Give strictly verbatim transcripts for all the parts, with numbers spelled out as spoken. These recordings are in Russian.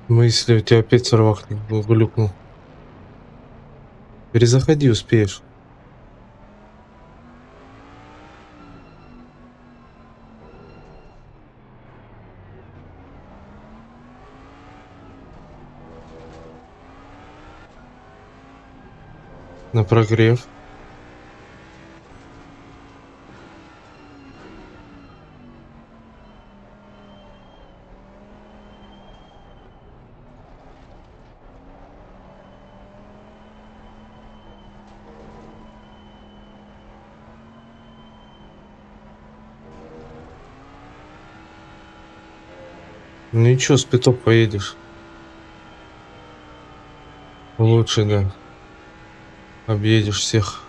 Мысли, у тебя опять сервак глюкнул. Перезаходи, успеешь. На прогрев. Ну ничего, с пяток поедешь. Лучше, да. Объедешь всех.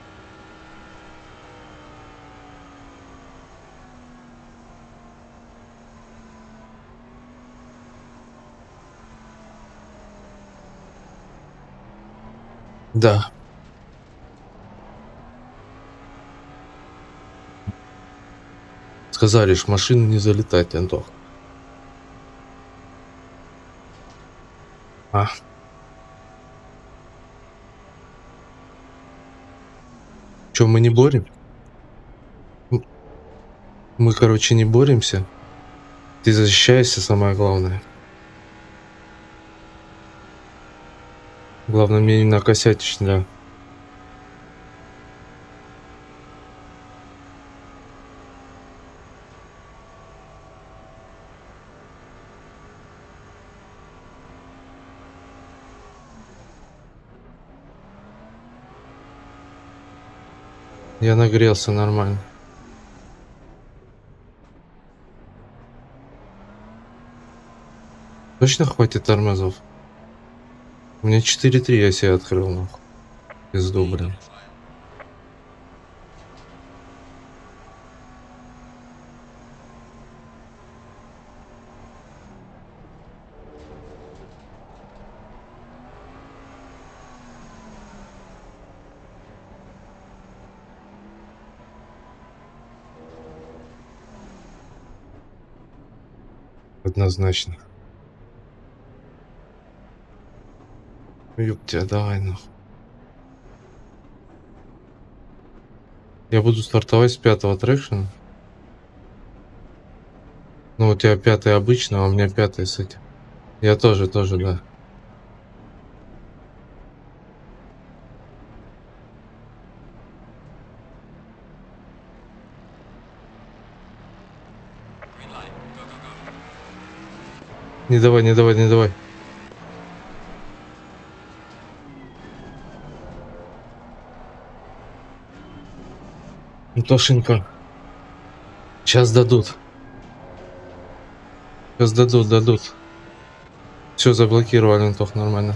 Да. Сказали ж, в машину не залетать, Антох. А. Чё, мы не борем? М мы, короче, не боремся. Ты защищаешься, самое главное. Главное, мне не накосячить, да. Я нагрелся нормально. Точно хватит тормозов? У меня четыре три я себе открыл, нахуй. Пизду, блин. Однозначно. Ёб тебя, давай, нахуй. Я буду стартовать с пятого трекшена. Ну, у тебя пятый обычно, а у меня пятый с этим. Я тоже, тоже, да. Не давай, не давай, не давай. Антошенька. Сейчас дадут. Сейчас дадут, дадут. Все заблокировали, Антох, нормально.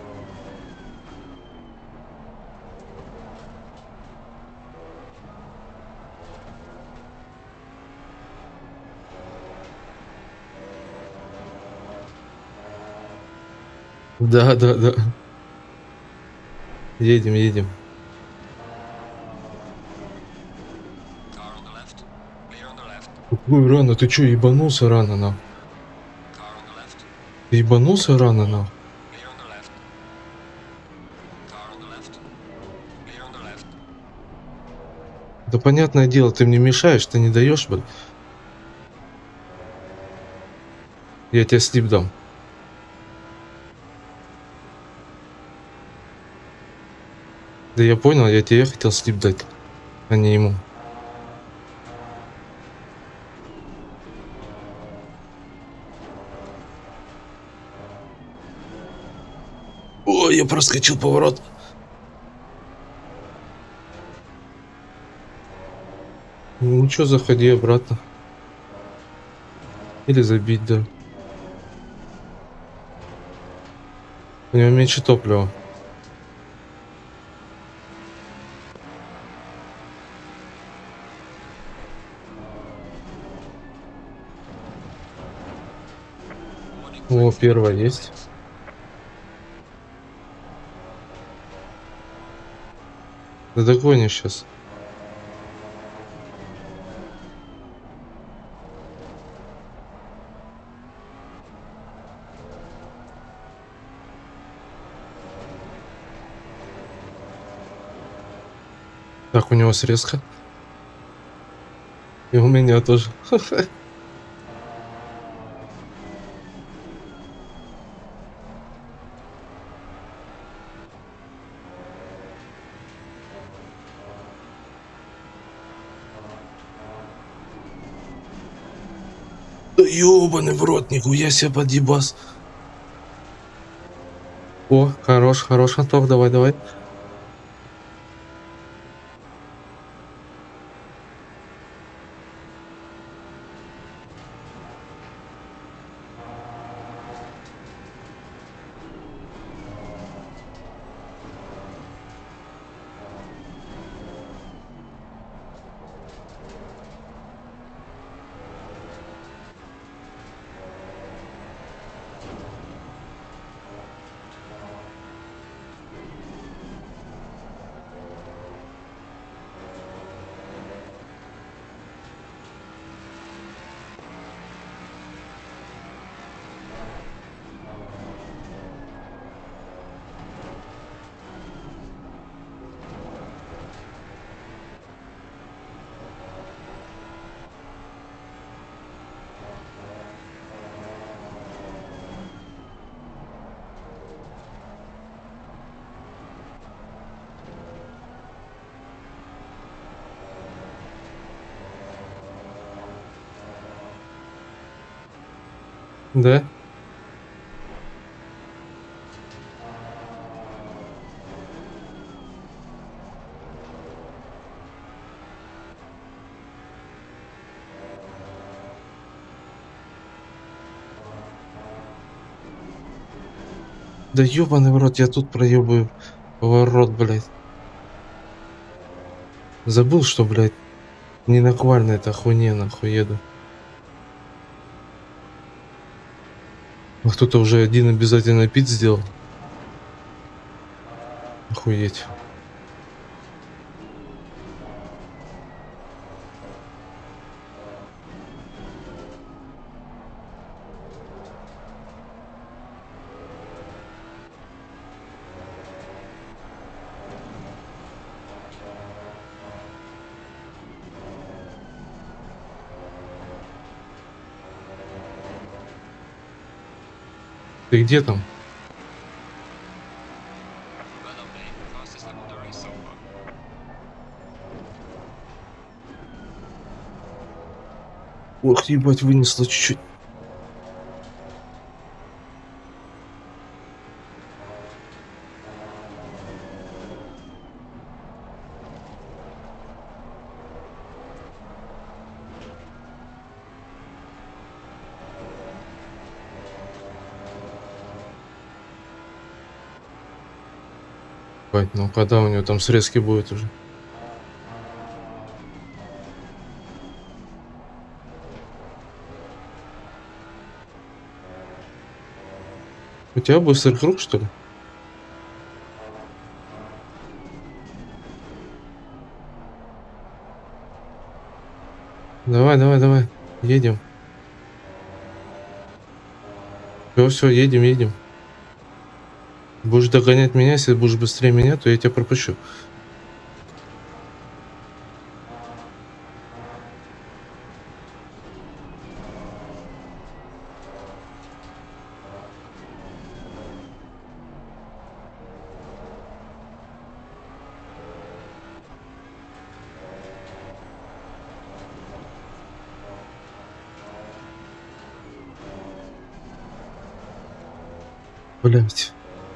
Да, да, да. Едем, едем. Ой, рано, ты чё, ебанулся рано, нахуй? Ты ебанулся рано, нахуй? Да понятное дело, ты мне мешаешь, ты не даешь, блин. Я тебе слип дам. Да я понял, я тебе хотел слип дать, а не ему. Ой, я проскочил поворот. Ну чё, заходи обратно. Или забить, да. У него меньше топлива. О, первая есть. Да догонишь сейчас. Так, у него срезка. И у меня тоже. Да ёбаный в рот, нихуя себе подъебас. О, хорош, хорош, Антох, давай, давай. Да? Да ёбаный в рот, я тут проебаю поворот, блядь. Забыл, что, блядь, не на квальной это хуйне нахуй еду. А кто-то уже один обязательно пит сделал. Охуеть. Ты где там? Ох, ебать, вынесло чуть-чуть. Ебать, ну когда у него там срезки будет уже? У тебя быстрый круг, что ли? Давай, давай, давай. Едем. Все, все, едем, едем. Будешь догонять меня, если будешь быстрее меня, то я тебя пропущу. Блять.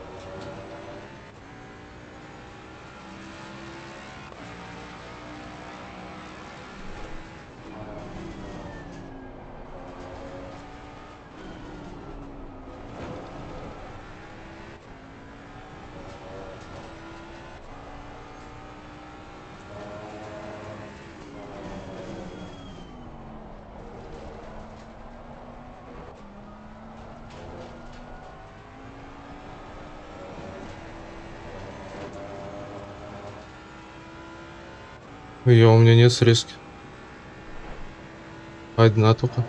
Я, у меня нет срезки. Одна только.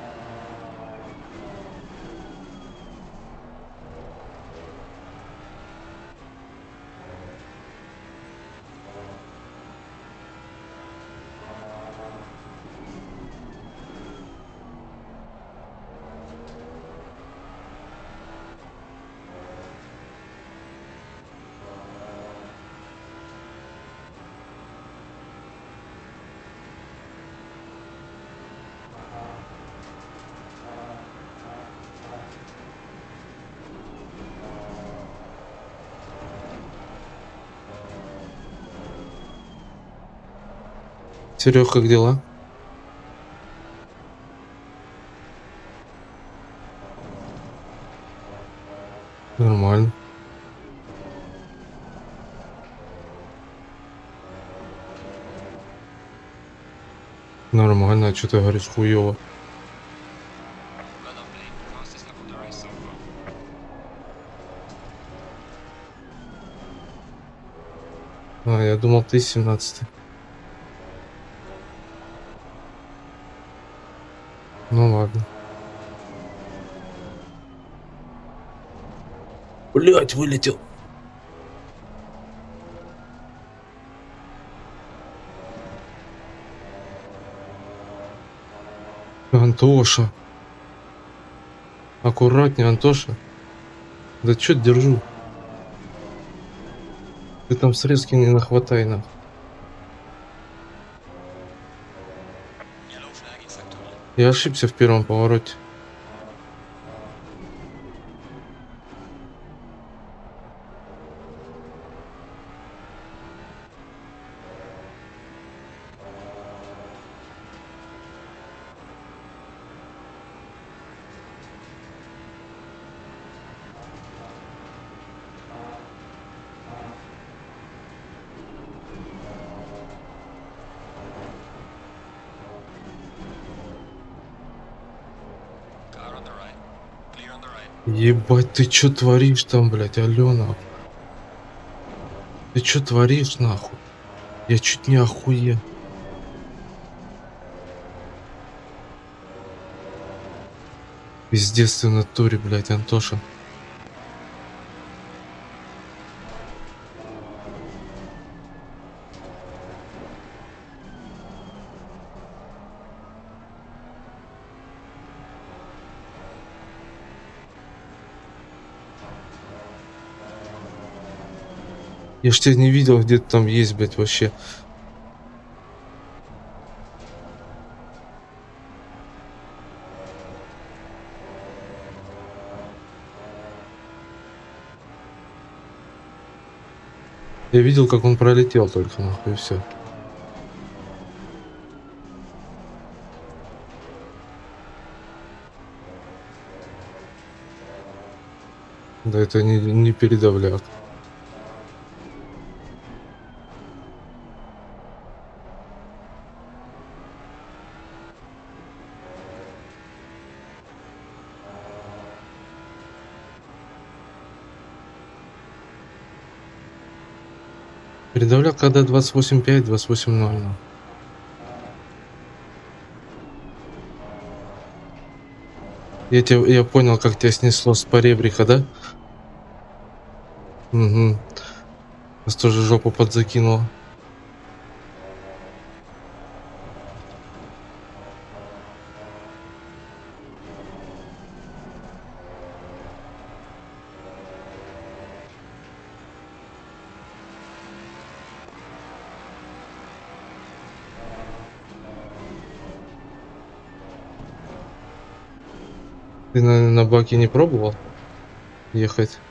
Серег, как дела? Нормально. Нормально, а что ты говоришь хуёво? А, я думал, ты семнадцатый. Ну ладно. Блять, вылетел. Антоша. Аккуратнее, Антоша. Да чё держу? Ты там срезки не нахватай, нахуй. Я ошибся в первом повороте. Ебать, ты чё творишь там, блядь, Алена? Ты чё творишь, нахуй? Я чуть не охуел. Пиздец ты в натуре, блядь, Антоша. Я ж тебя не видел, где ты там есть, блядь, вообще. Я видел, как он пролетел только, нахуй, и все. Да это не, не передавляк. Передавляк, когда двадцать восемь пять, двадцать восемь ноль. Я, тебя, я понял, как тебя снесло с поребрика, да? Угу. Нас тоже жопу подзакинуло. Ты на, на баке не пробовал ехать?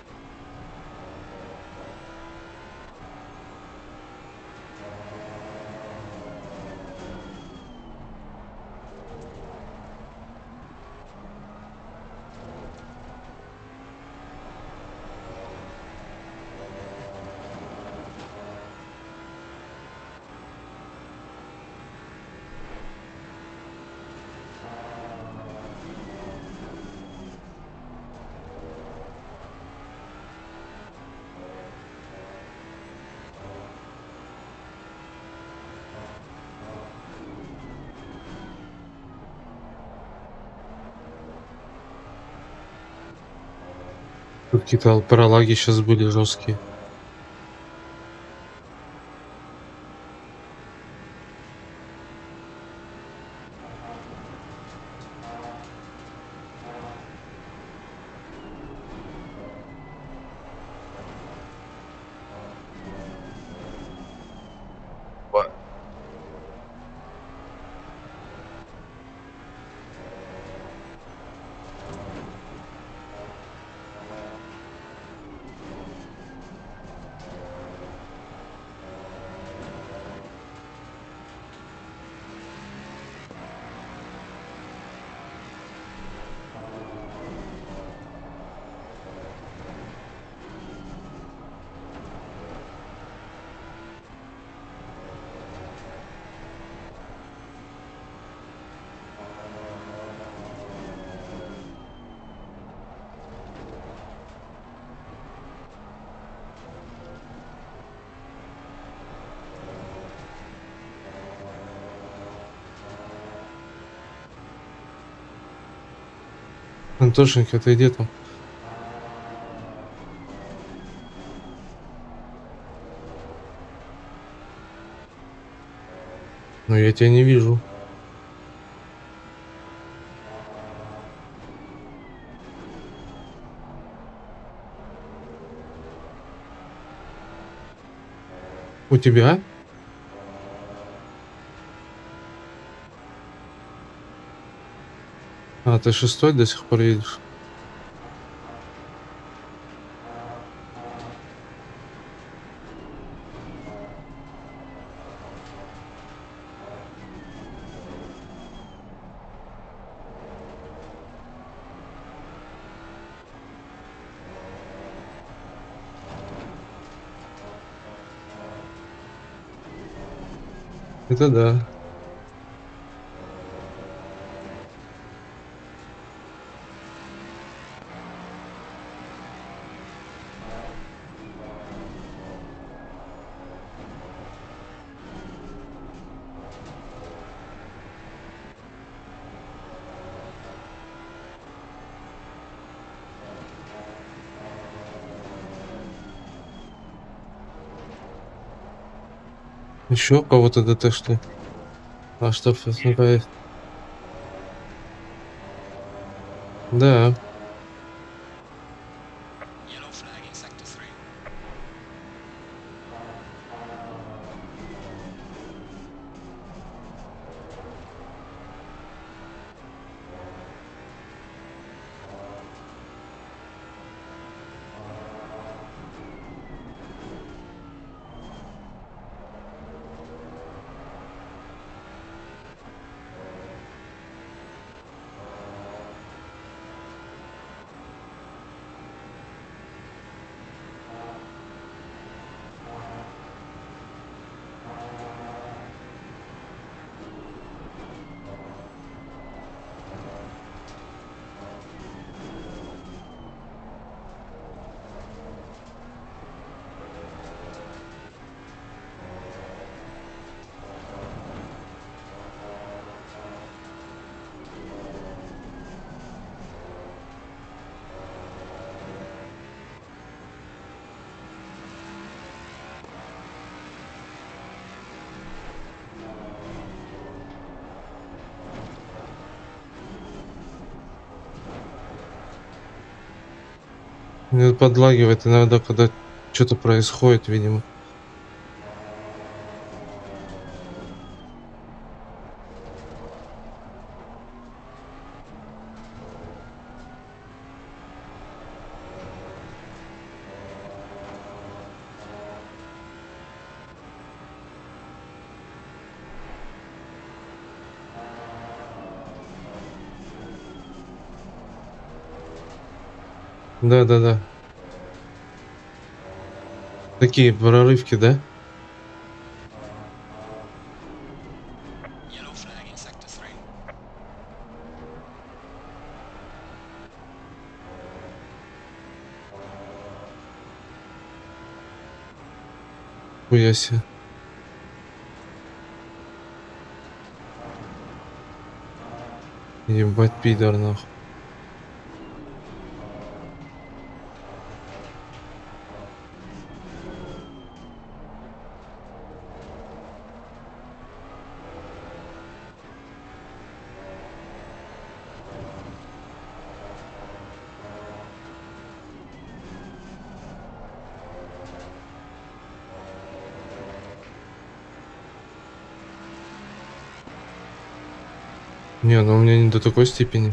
Тут какие-то паралаги сейчас были жесткие. Антошенька, ты где там? Ну я тебя не вижу. У тебя? А, ты шестой до сих пор едешь? Это да. Еще кого-то ДТшли. А что возникает? Да. Мне подлагивает иногда, когда что-то происходит, видимо. Да-да-да. Такие прорывки, да? Хуя себе. Ебать, пидор, нахуй. Не, ну у меня не до такой степени.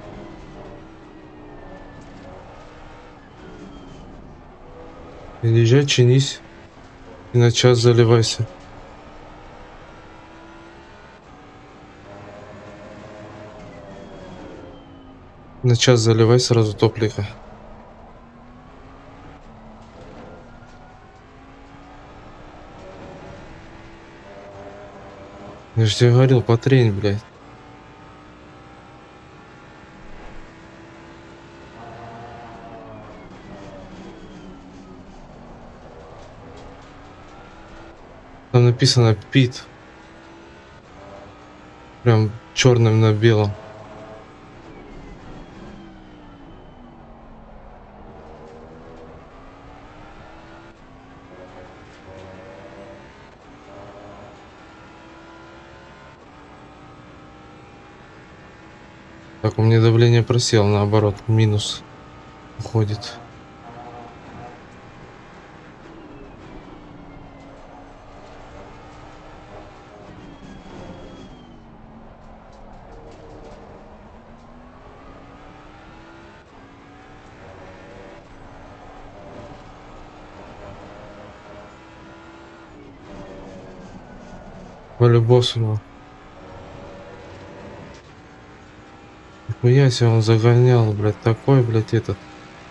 Езжай, чинись и на час заливайся. На час заливай сразу топлика. Я же тебе говорил, потрень, блядь. Там написано Пит. Прям черным на белом. Так, у меня давление просело, наоборот, минус уходит. По-любому. Нихуя себе он загонял, блядь, такой, блядь, этот.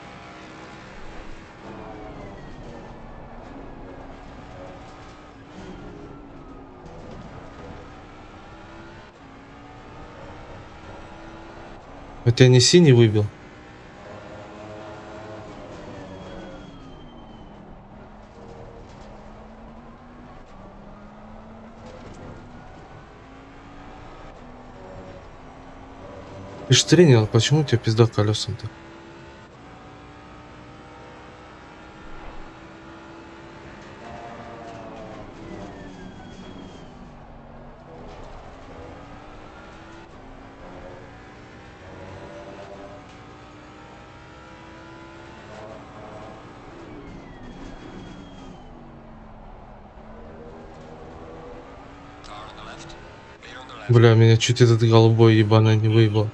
У тебя не синий выбил? Ты ж тренер, почему у тебя пизда колесом-то? Бля, меня чуть этот голубой ебаный не выебал.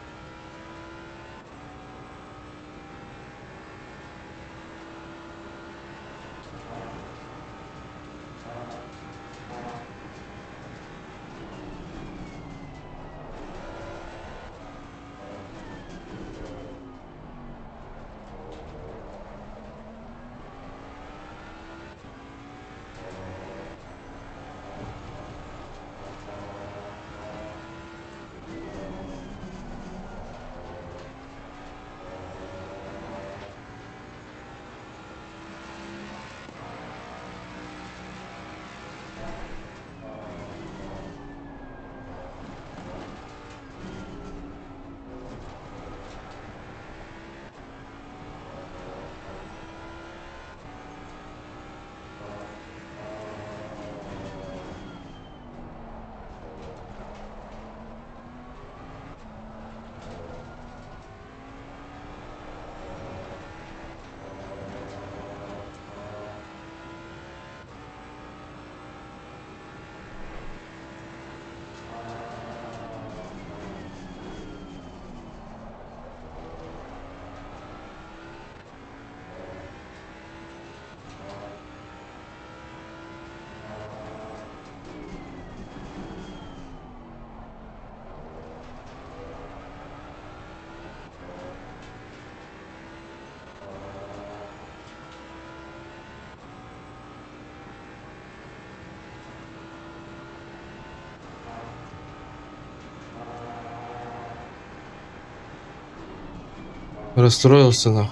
Расстроился, нахуй.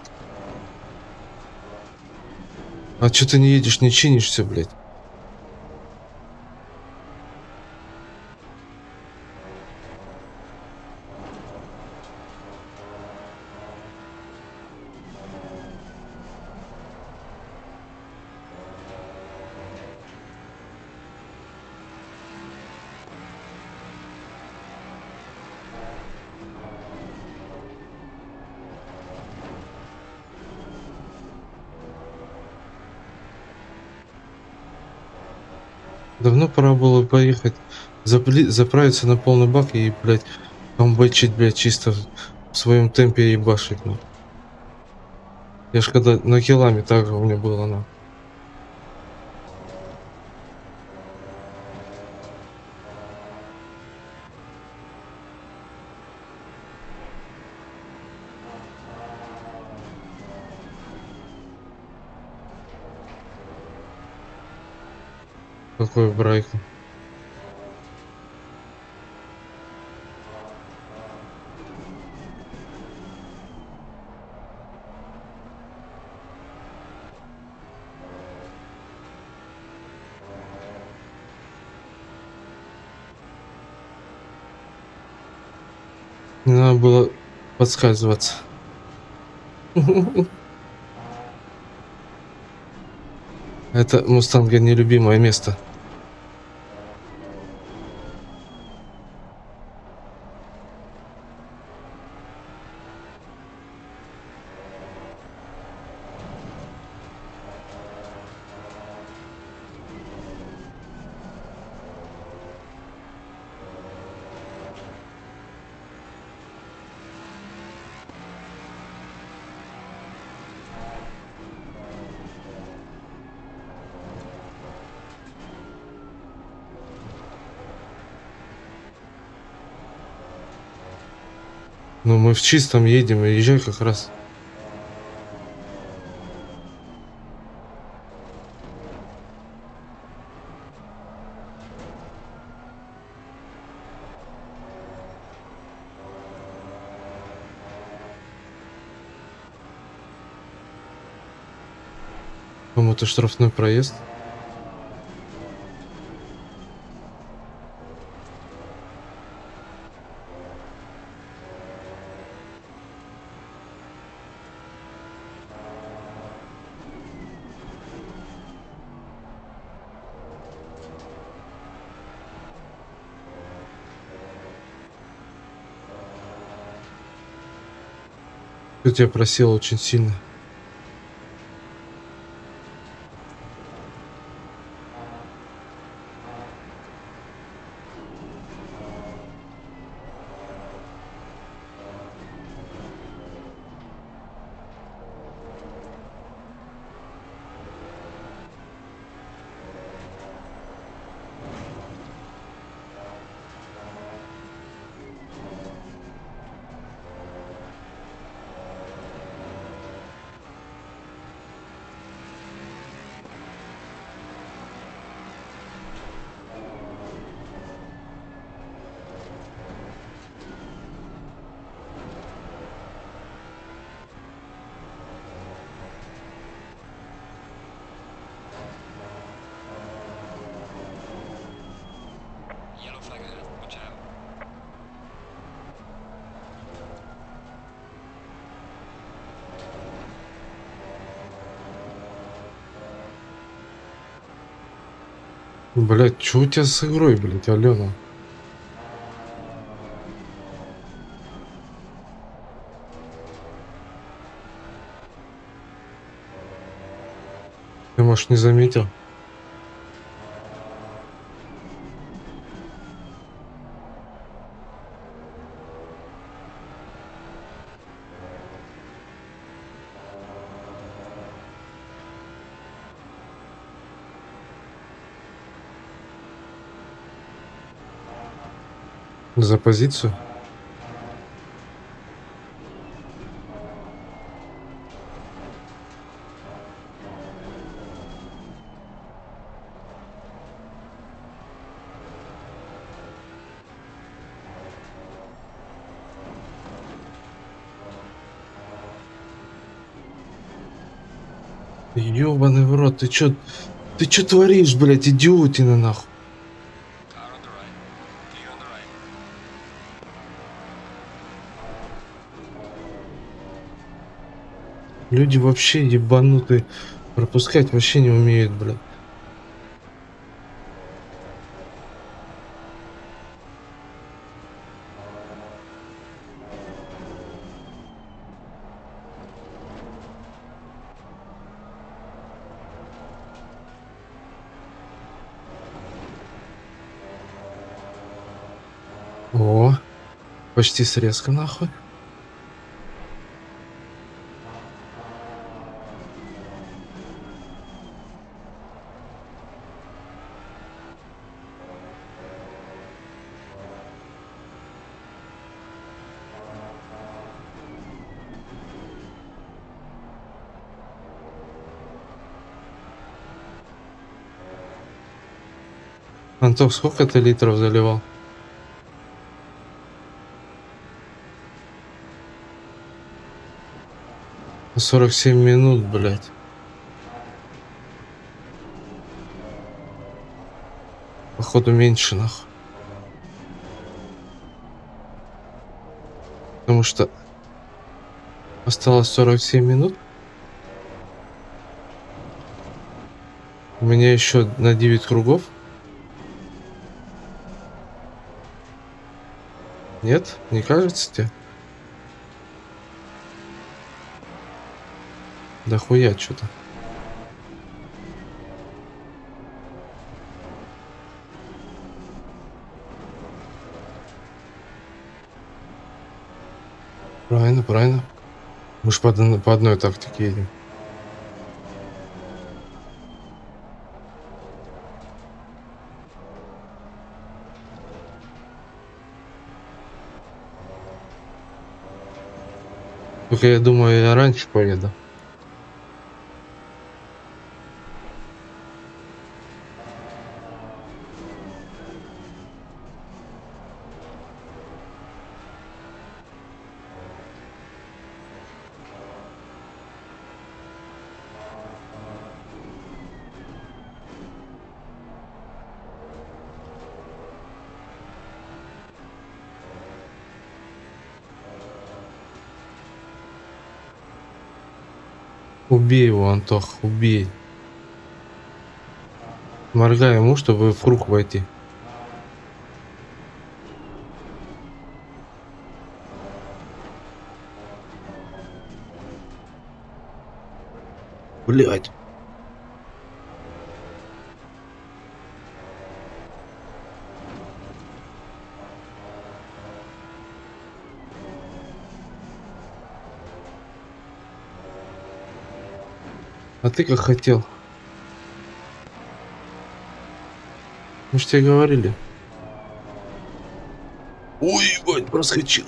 А чё ты не едешь, не чинишься, блядь? Давно пора было поехать, запли- заправиться на полный бак и, блядь, камбэчить, блядь, чисто в в своем темпе ебашить, ну. Я ж когда на килами так же у меня было, на. Какой брайку. Не надо было подсказываться. Это Мустанга нелюбимое место. Ну, мы в чистом едем, и езжай как раз. Кому-то штрафной проезд. Кто тебя просил очень сильно? Yellow flag ahead. Watch out. Блять, что у тебя с игрой, блять, Алена? Ты, может, не заметил? За позицию? Ёбаный в рот, ты чё, ты чё творишь, блять, идиотина нахуй? Car on the right. Clear on the right. Люди вообще ебанутые, пропускать вообще не умеют, блядь. О, почти срезка нахуй. Антох, сколько ты литров заливал? сорок семь минут, блядь. Походу меньше нахуй. Потому что осталось сорок семь минут. У меня еще на девять кругов. Нет? Не кажется тебе? Да хуя что-то. Правильно, правильно. Мы ж по, одно- по одной тактике едем. Только я думаю, я раньше поеду. Убей его, Антох, убей. Моргай ему, чтобы в круг войти. Блять. А ты как хотел? Мы ж тебе говорили. Ой, ебать, проскочил.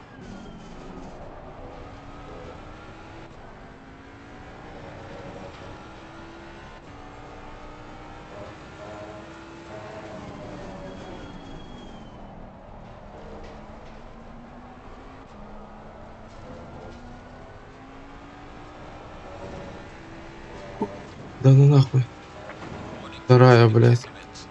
Да ну нахуй. Warning, Вторая, speed блядь. limits.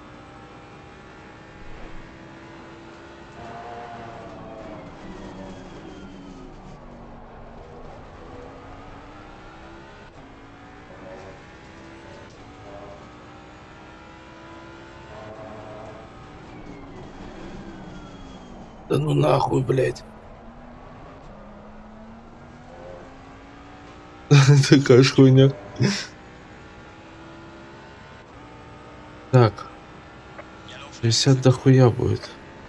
Да ну нахуй, блядь. Такая ж хуйня. Так, Yellow flag in шестьдесят sector. дохуя будет.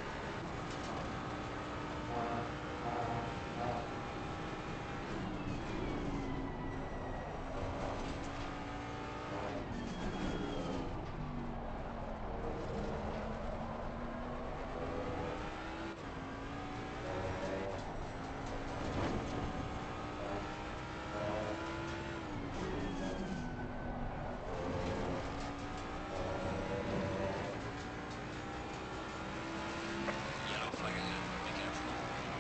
Yellow flag ahead. Be careful.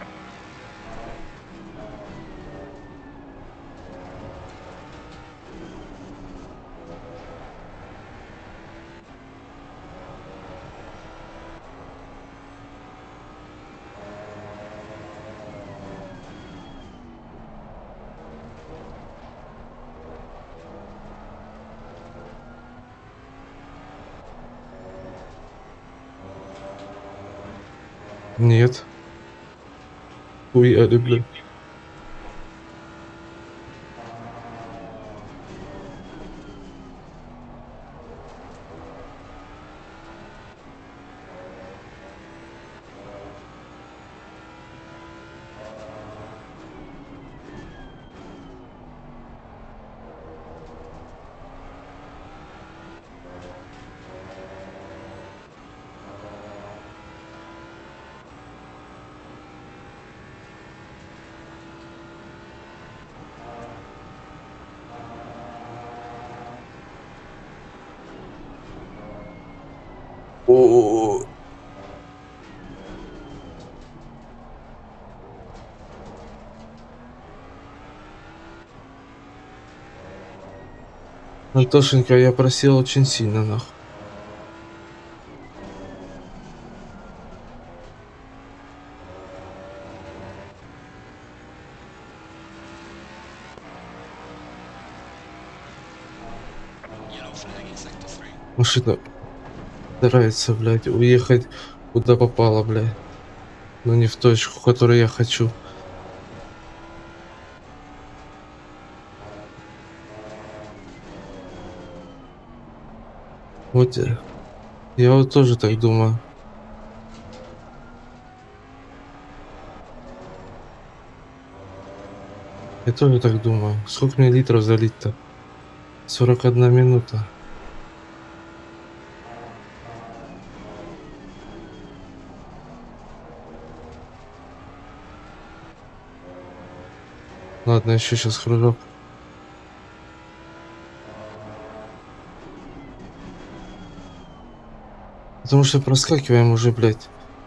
Нет. Хуя люблю. О, Антошенька, я просил очень сильно, нахуй. Yellow flag in sector three. Машина старается, блядь, уехать куда попало, блядь. Но не в точку, которую я хочу. Вот я, я вот тоже так думаю. Я тоже так думаю. Сколько мне литров залить-то? сорок одна минута. Ладно, еще сейчас кружок. Потому что проскакиваем уже, блядь.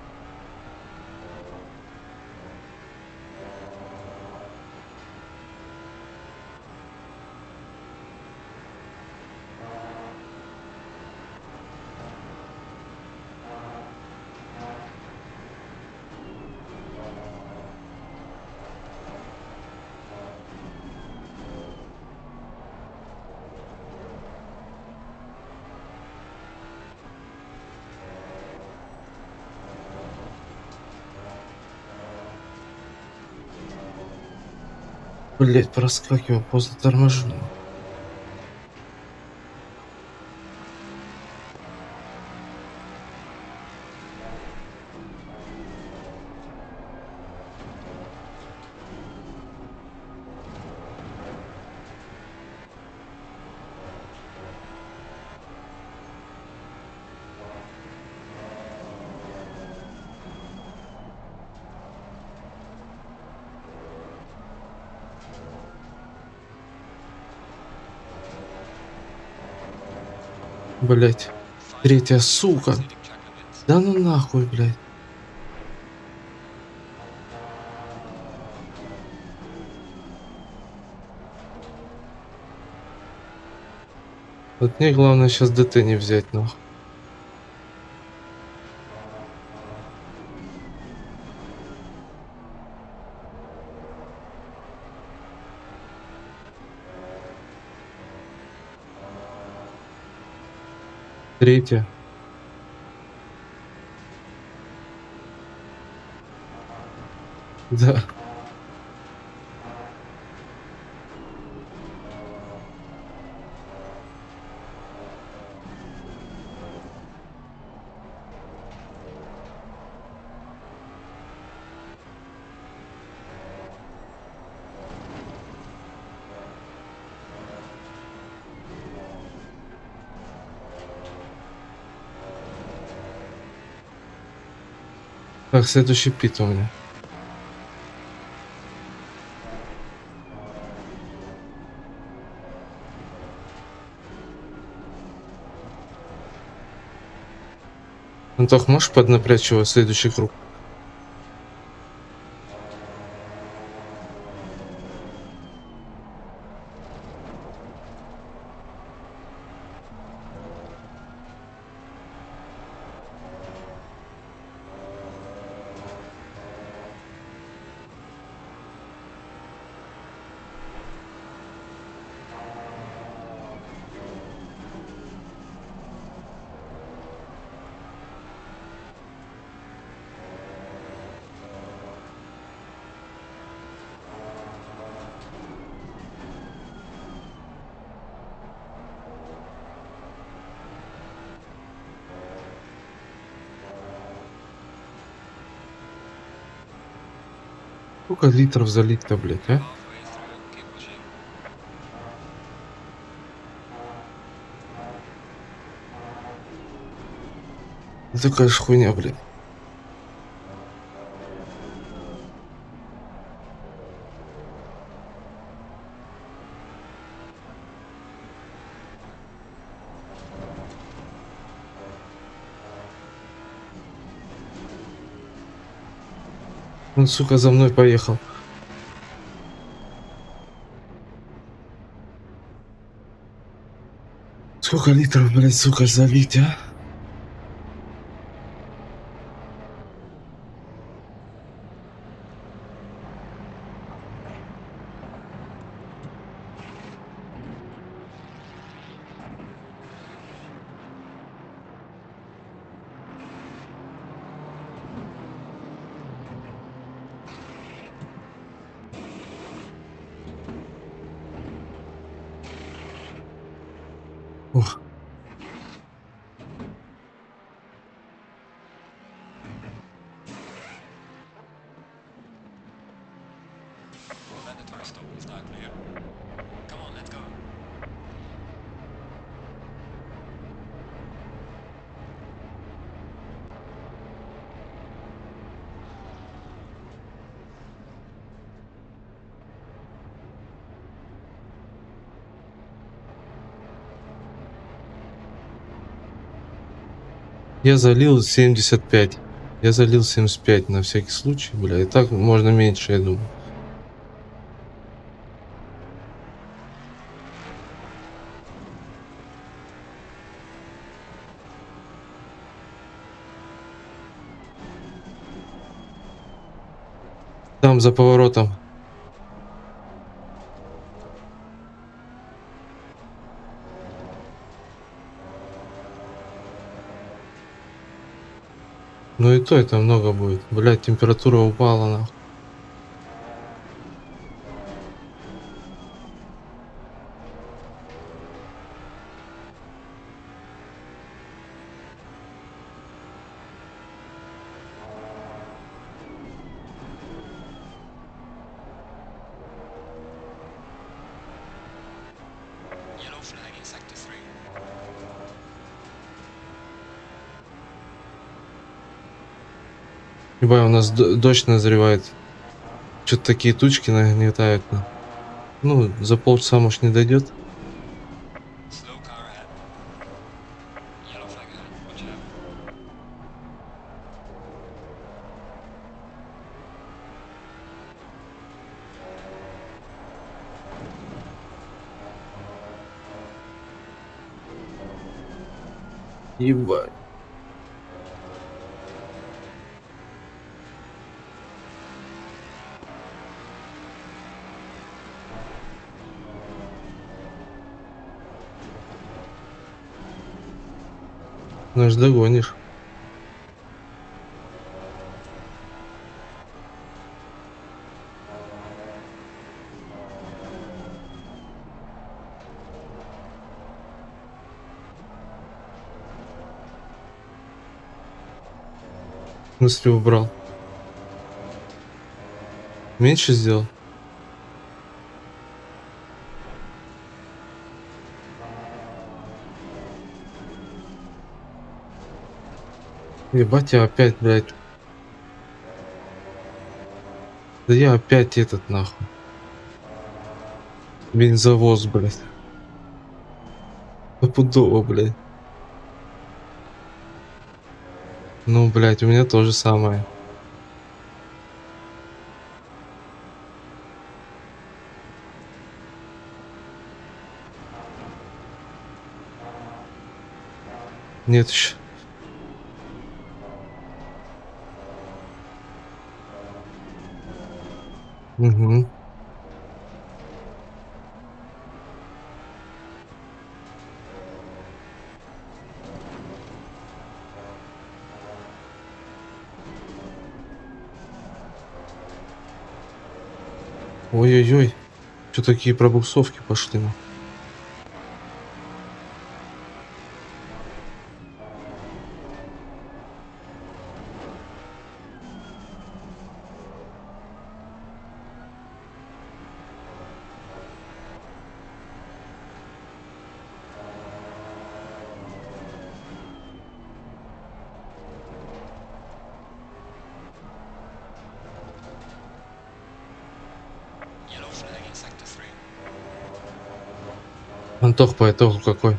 Блядь, проскакиваю после торможения. Блядь. Третья, сука. Leading track limits. Да ну нахуй, блядь. Вот мне главное сейчас ДТ не взять, нахуй. Третья. Да. Так, следующий пит у меня. Антох, можешь поднапрячь его в следующий круг? Сколько литров залить-то, блядь, а? Halfway through. Keep pushing. Это такая ж хуйня, блядь. Он, сука, за мной поехал. Сколько литров, блядь, сука, залить, а? Ох, Mandatory stop is now clear. Come on, let's go. Я залил семьдесят пять. Я залил семьдесят пять на всякий случай, бля. И так можно меньше, я думаю. Там за поворотом. Ну и то это много будет. Блядь, температура упала нахуй. Yellow flag in sector three. Ебать, у нас д- дождь назревает. Что-то такие тучки нагнетают. на- Ну, за полчаса, может, не дойдет. Slow car ahead. Yellow flag ahead. Watch out. Ебать. Ну ж догонишь. В смысле убрал? Меньше сделал? Ебать, я опять, блядь. Да я опять этот нахуй. Бензовоз, блядь. Стопудово, блядь. Ну, блядь, у меня то же самое. Нет еще. Угу. Ой-ой-ой. Что такие пробуксовки пошли? Ну? Yellow flag in sector three. Антох по итогу какой?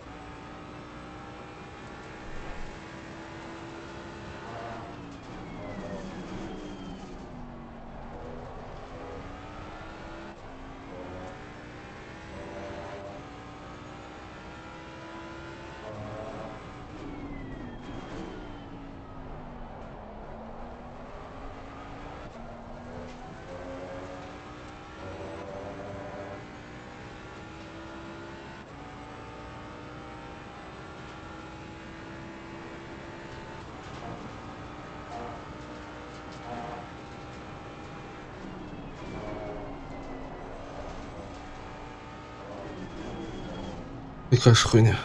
Какая ж хуйня.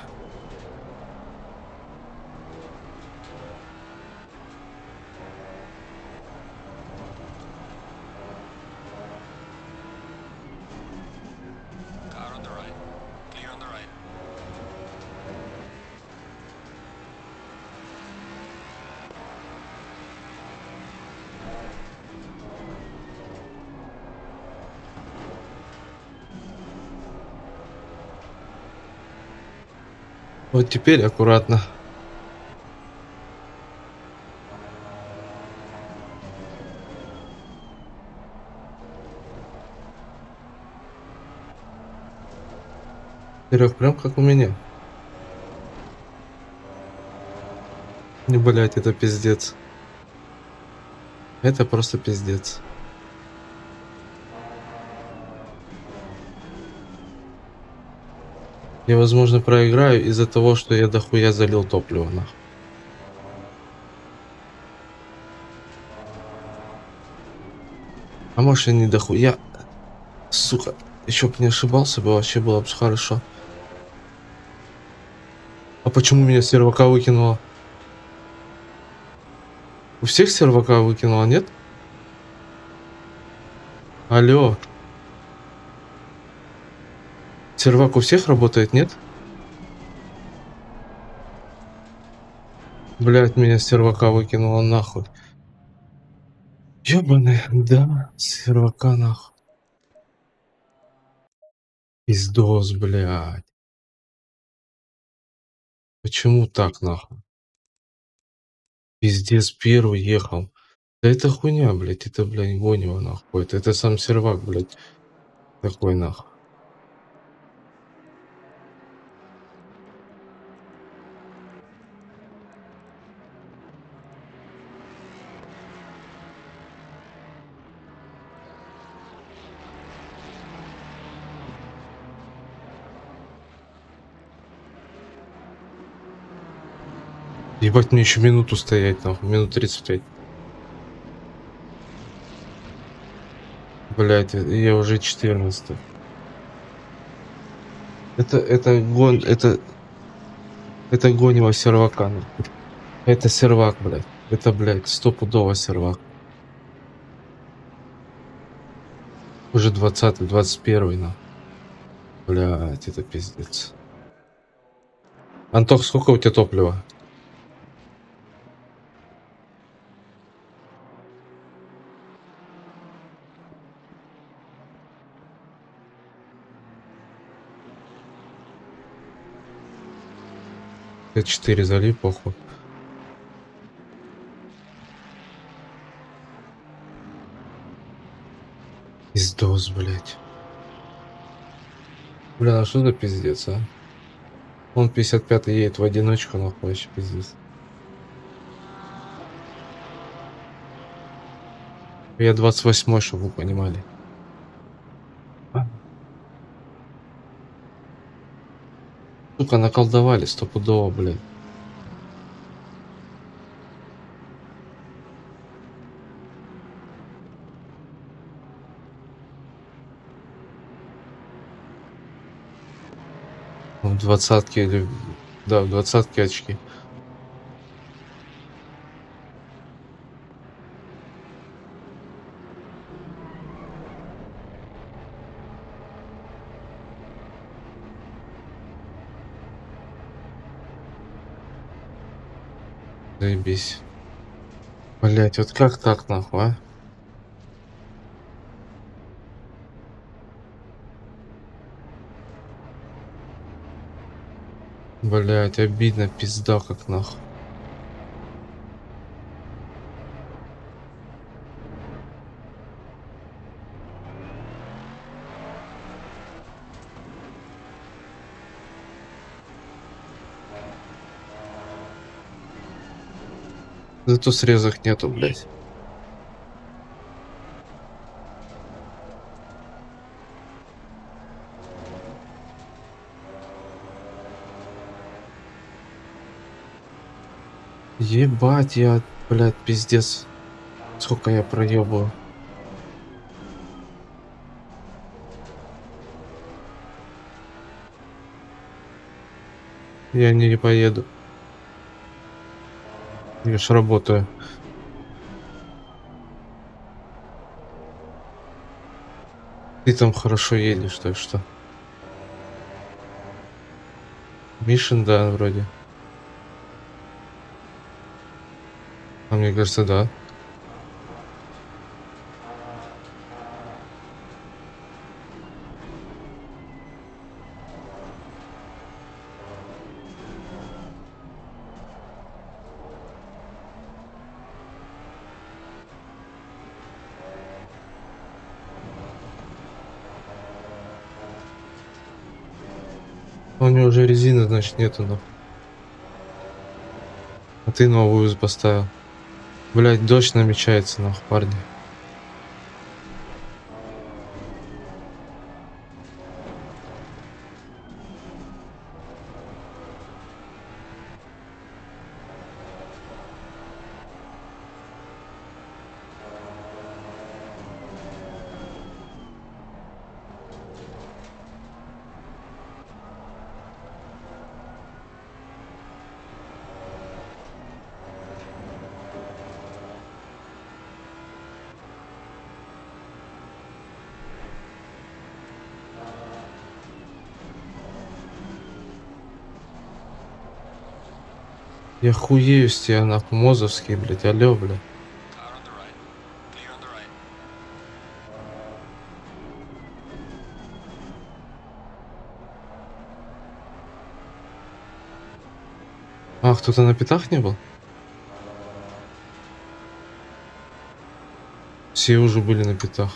Car on the right. Clear on the right. Вот теперь аккуратно. Серег, прям как у меня. Не, блять, это пиздец. Это просто пиздец. Я, возможно, проиграю из-за того, что я дохуя залил топливо, нахуй. А может, я не дохуя. Сука, еще бы не ошибался бы, вообще было бы хорошо. А почему меня с сервака выкинуло? У всех с сервака выкинуло, нет? Алло. Сервак у всех работает, нет? Блять, меня с сервака выкинуло нахуй. Ёбаный, да, с сервака нахуй. Пиздос, блядь. Почему так нахуй? Пиздец, первый ехал. Да это хуйня, блядь, это, блядь, гонево нахуй. Это, это сам сервак, блядь, такой нахуй. Ебать, мне еще минуту стоять, нахуй, минут тридцать пять. Блять, я уже четырнадцатый. Это, это гон, это, это гонево сервака, нахуй. Это сервак, блядь. Это, блядь, стопудово сервак. Уже двадцатый, двадцать первый, нахуй. Блять, это пиздец. Антох, сколько у тебя топлива? Т четыре залей, похуй. Пиздос, блядь. Бля, а что за пиздец, а? Он пятьдесят пятый едет в одиночку, нахуй, вообще пиздец. Я двадцать восьмой, чтобы вы понимали. Сука, наколдовали стопудово, блядь. В двадцатке или... Да, в двадцатке очки. Заебись. Блять, вот как так, нахуй, а? Блять, обидно, пизда, как нахуй. Зато срезок нету, блять. Ебать, я, блядь, пиздец. Сколько я проебываю. Я не, не поеду. Я ж работаю. Ты там хорошо едешь, так что. Мишин, да, вроде. А мне кажется, да. У него уже резины, значит, нету, нахуй. А ты новую поставил. Блять, дождь намечается, нахуй, парни. Я хуею с тебя, нахуй, мозовский, блять, алё, бля. Car on the right. Clear on the right. А, кто-то на пятах не был? Все уже были на пятах.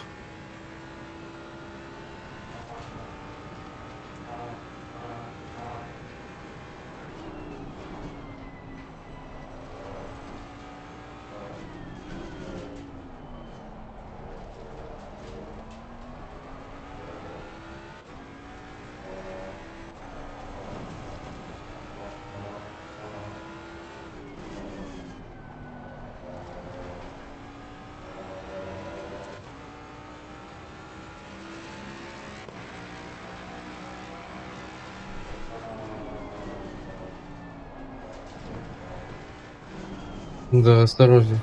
Да, осторожней.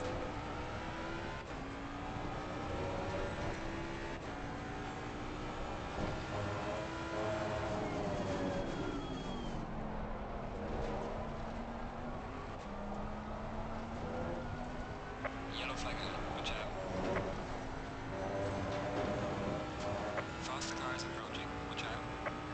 Yellow flag ahead. Watch out. Faster cars approaching. Watch out.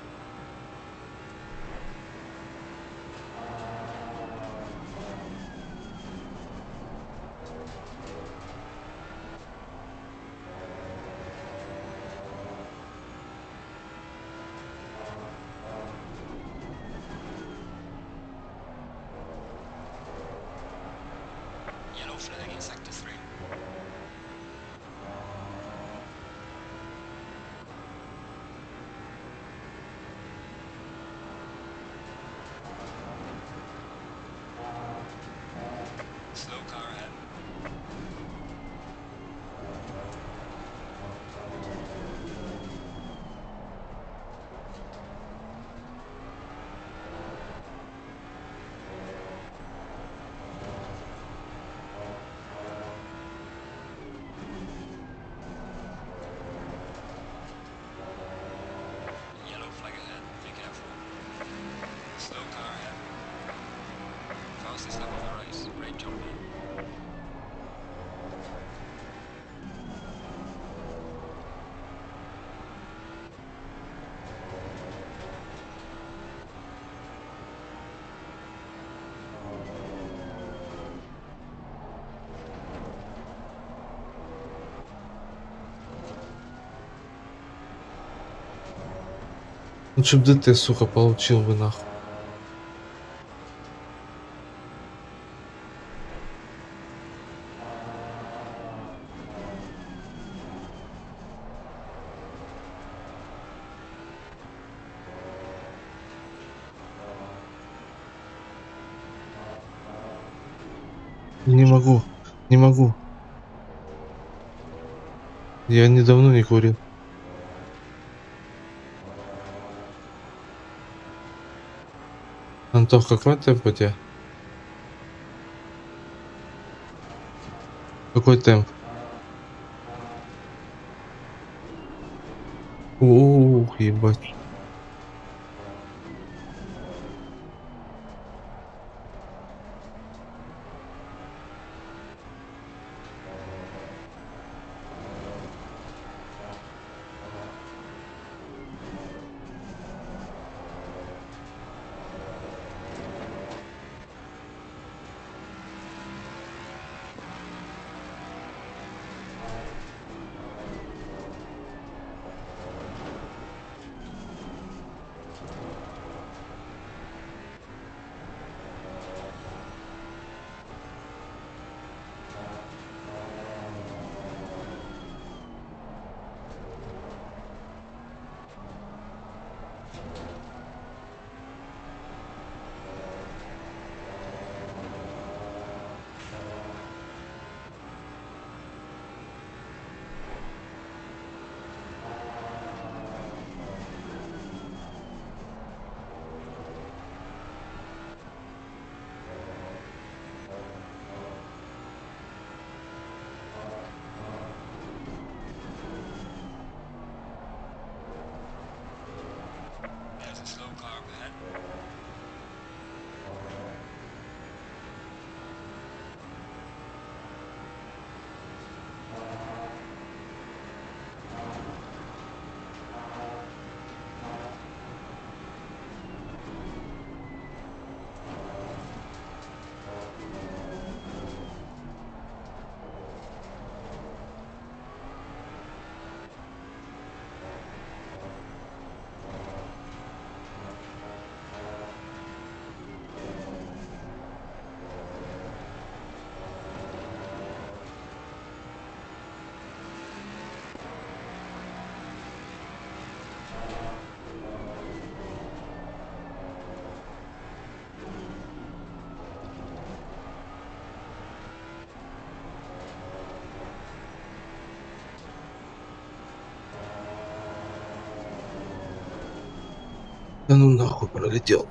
Yellow flag in sector three. Slow car ahead. Yellow flag ahead. Be careful. Slow car ahead. Fastest lap of the race. Great job, man. Лучше б ДТ, сука, получил бы, нахуй. Не могу, не могу. Я недавно не курил. Антох, какой темп у тебя? Какой темп? Ух, ебать. Да ну нахуй пролетел.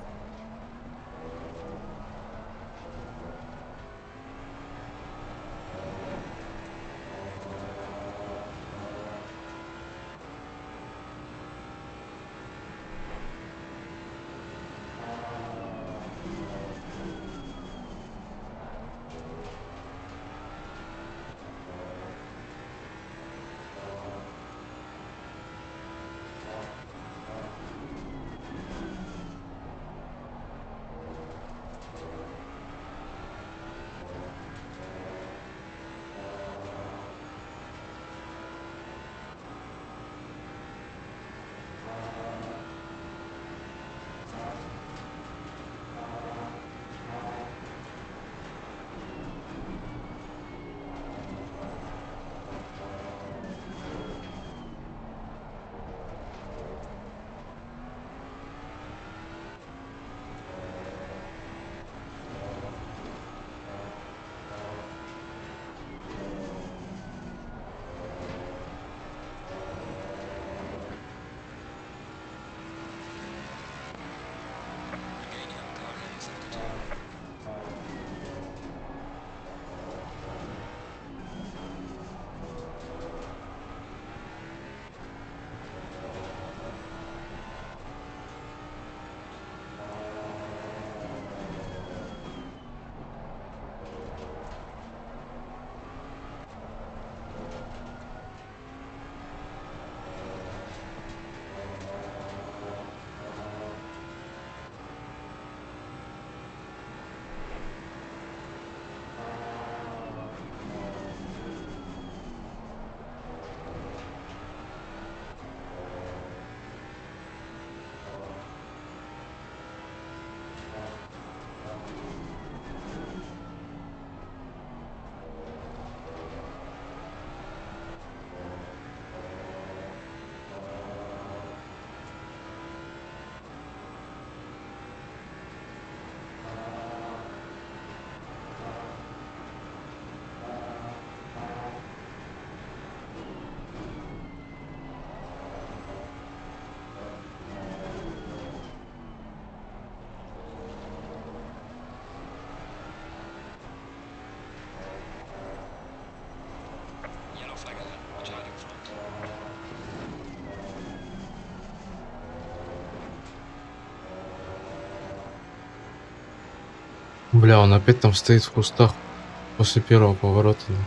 Again, you have a car heading sector two. Yellow flag ahead. Watch out in front. Бля, он опять там стоит в кустах после первого поворота. Ну.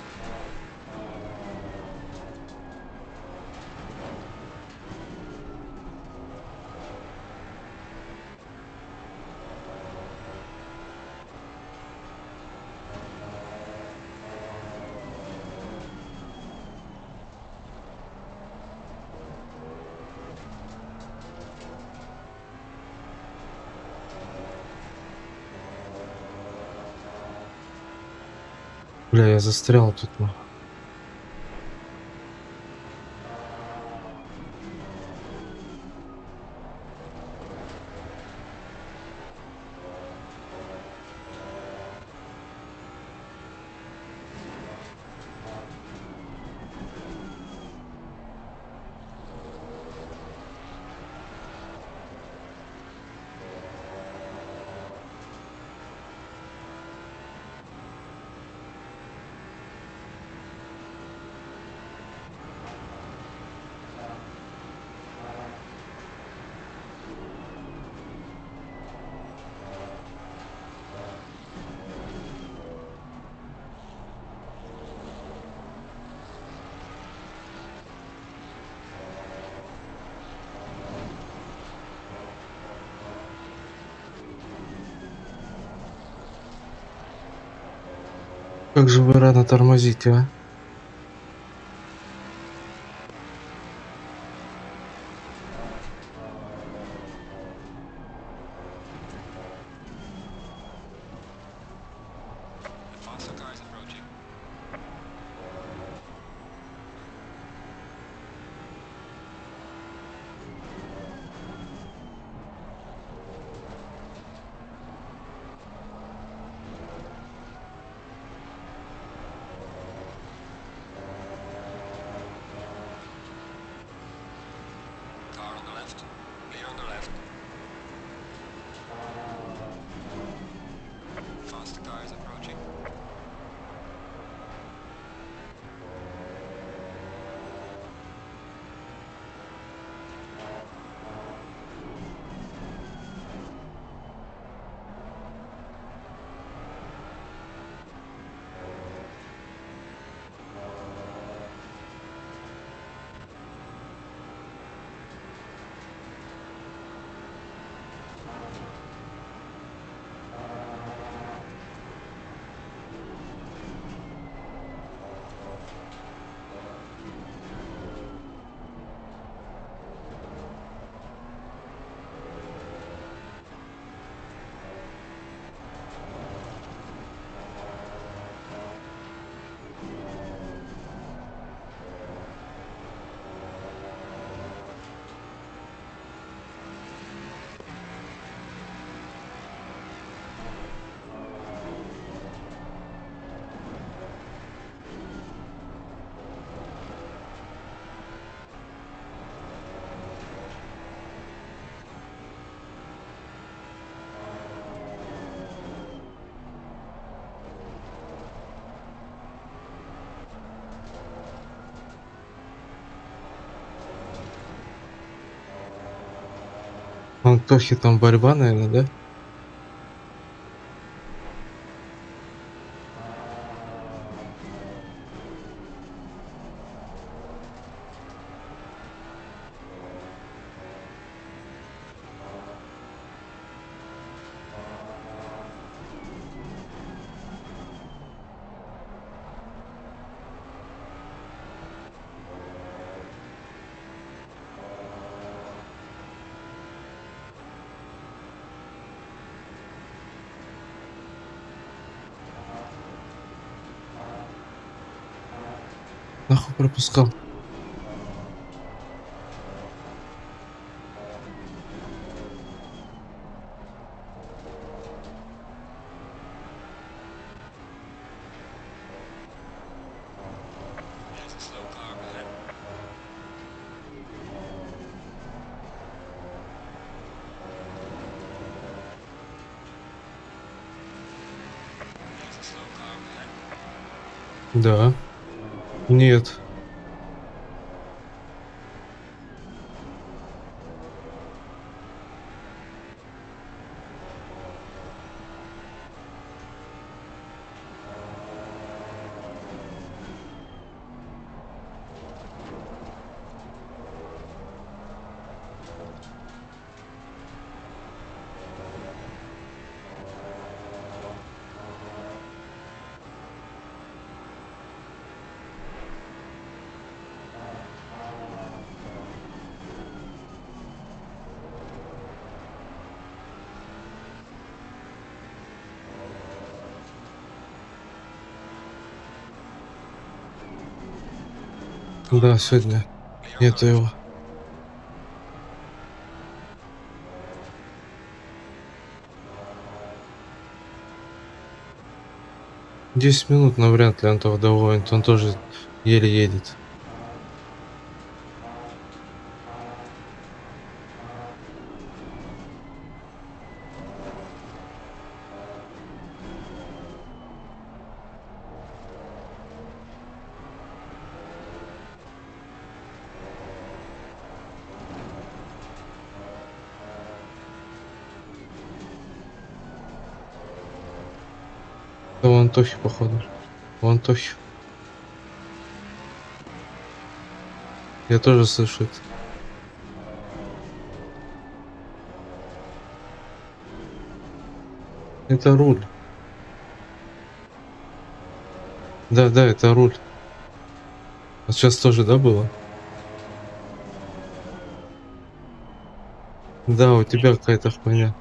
Бля, я застрял тут. Ну. Как же вы рано тормозите, а? The faster car is approaching. У Антохи там борьба, наверное, да? Нахуй пропускал. There's a slow car up ahead. There's a slow car up ahead. Да. Нет. Да, сегодня Clear нету road. его. Десять минут навряд ли Антох доводит, он тоже еле едет. Да у Антохи, походу. У Антохи. Я тоже слышу это. Это руль. Да, да, это руль. Вот сейчас тоже, да, было? Да, у тебя какая-то хуйня.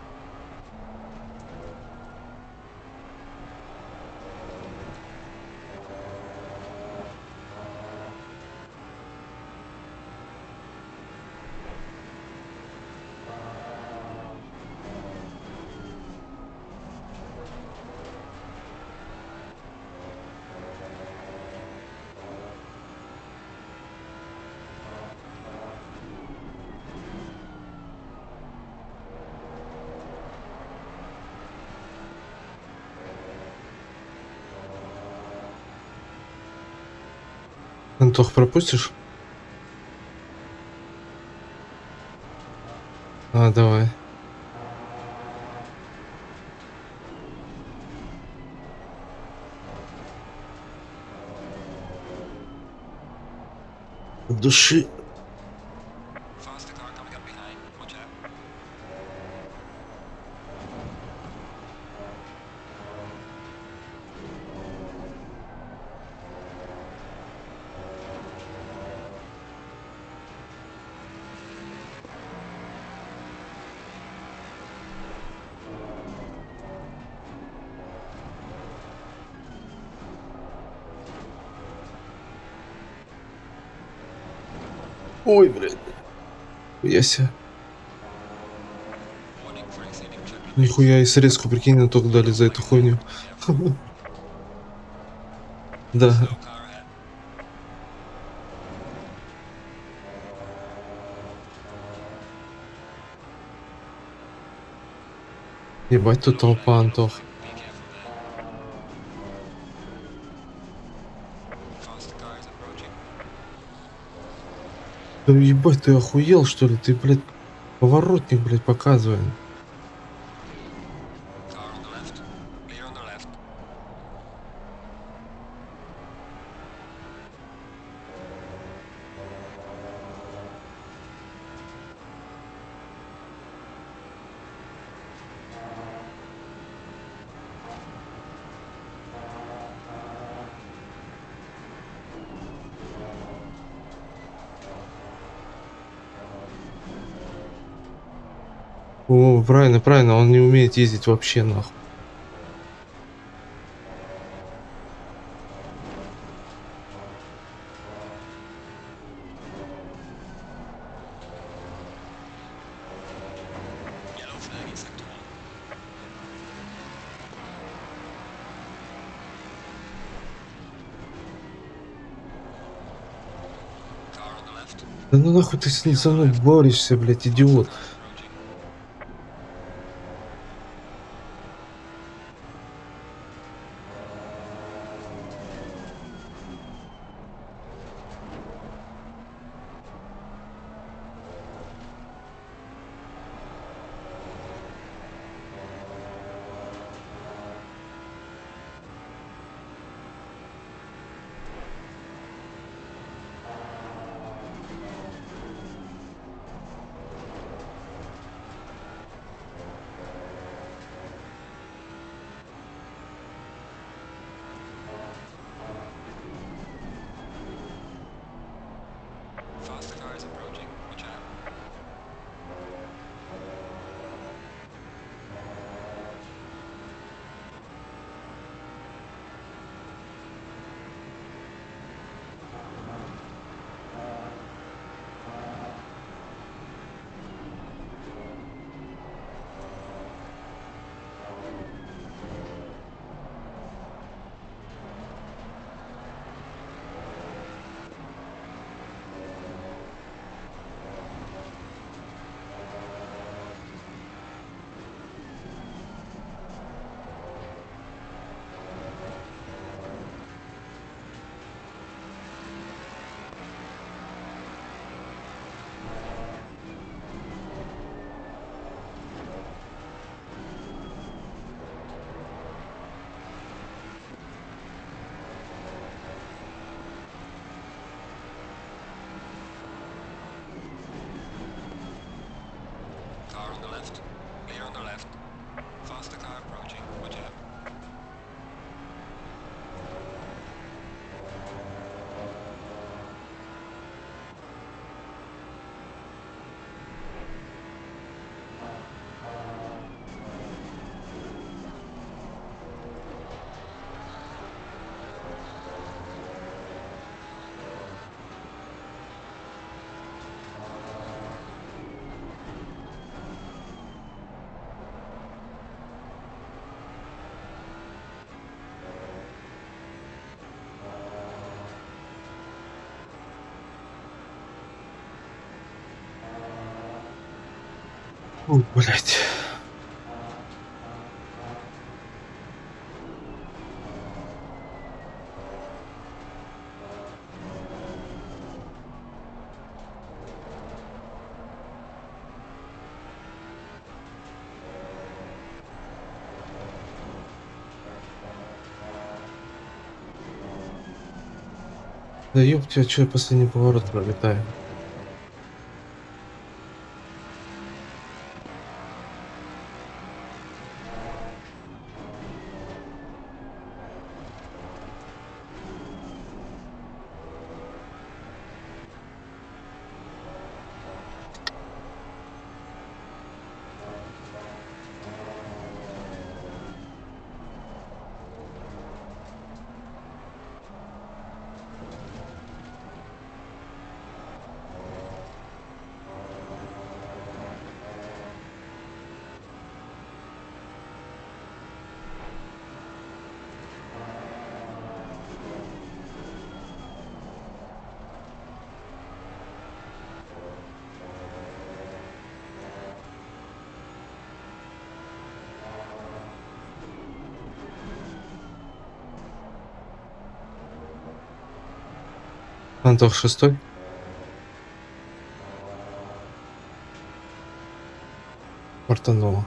Антох, пропустишь? А, давай. От души. Faster car coming up behind. Watch out. Ой, блядь. Я себе. Warning for exceeding trip Нихуя и срезку, прикинь, на только дали за эту хуйню. Да. Slow car ahead. Ебать тут толпа, Антох. Be careful there. Faster car is approaching. Да ебать, ты охуел, что ли? Ты, блядь, Поворотник, блядь, показываем. Car on the left. Clear on the left. О, правильно, правильно, он не умеет ездить вообще нахуй. Yellow flag in sector one. Car on the left. Да ну нахуй ты с- со мной борешься, блядь, идиот. Car approaching. Faster car is approaching. Watch out. Car on the left. Clear on the left. Faster car approaching. Watch out. О, блядь. Да ёб тебя, чё я последний поворот пролетаю? Антох шестой. Фартануло.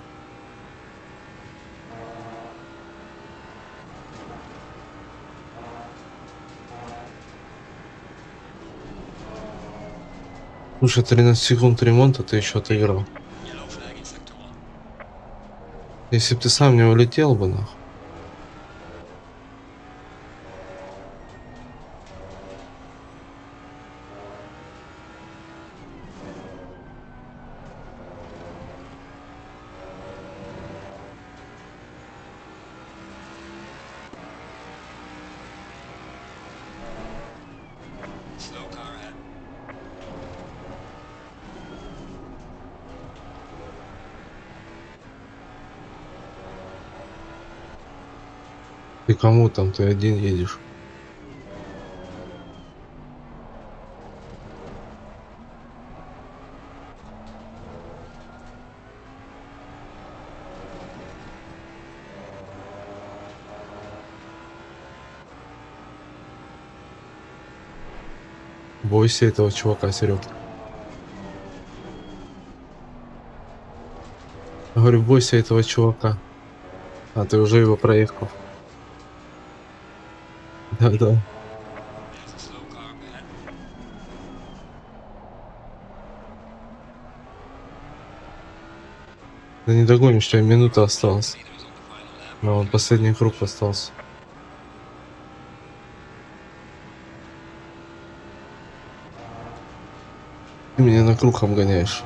Слушай, тринадцать секунд ремонта ты еще отыграл. Yellow flag in sector one. Если бы ты сам не улетел бы, нахуй. Slow car ahead. Ты кому там? Ты один едешь. Бойся этого чувака, Серег. Говорю, бойся этого чувака. А ты уже его проехал. Да-да. There's a slow car up ahead. Да не догонишь, у тебя минута осталась. Leader is on the final lap. Но он последний круг остался. Ты меня на круг обгоняешь.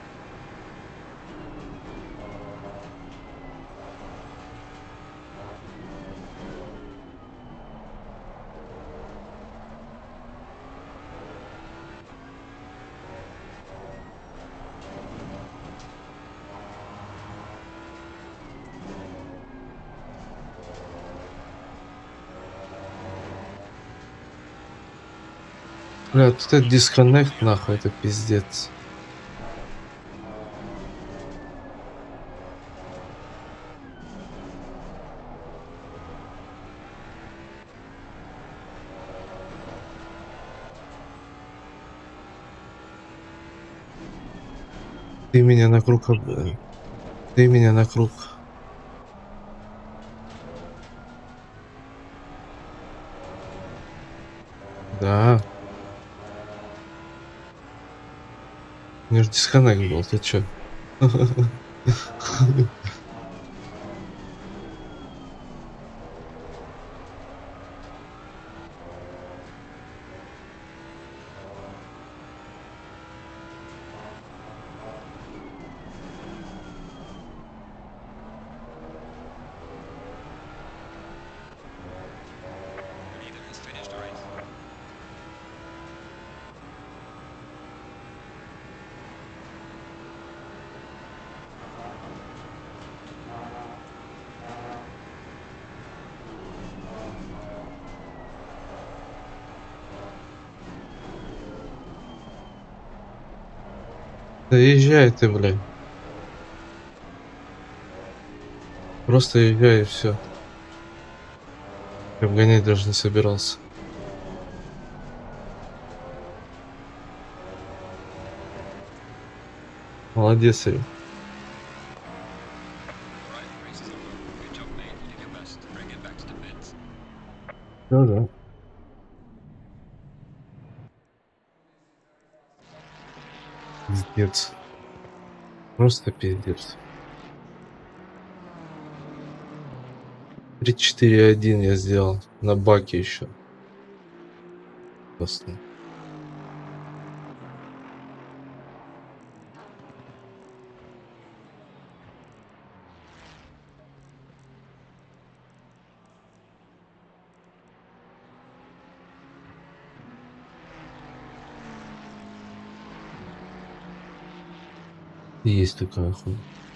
Бля, вот этот дисконнект, нахуй, это пиздец. Ты меня на круг об... э, Ты меня на круг. Да. У меня же дисконнект был, ты чё? The leader has finished the race. Да езжай ты, блядь. Просто езжай и все. Обгонять даже не собирался. Молодец, Серег. Alright, race is over. Good job, mate. You did your best. Bring it back to the pits. Да-да. Пиздец. Просто пиздец. три четыре один я сделал. На баке еще. Просто. Есть такая хуйня.